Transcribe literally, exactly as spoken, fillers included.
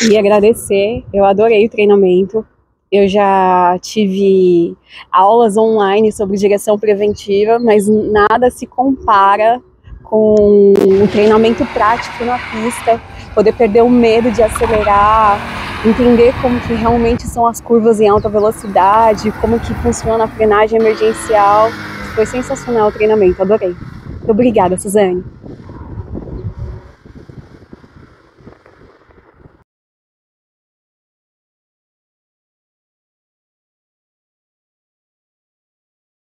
e agradecer. Eu adorei o treinamento. Eu já tive aulas online sobre direção preventiva, mas nada se compara com o treinamento prático na pista, poder perder o medo de acelerar, entender como que realmente são as curvas em alta velocidade, como que funciona a frenagem emergencial. Foi sensacional o treinamento, adorei. Muito obrigada, Suzane.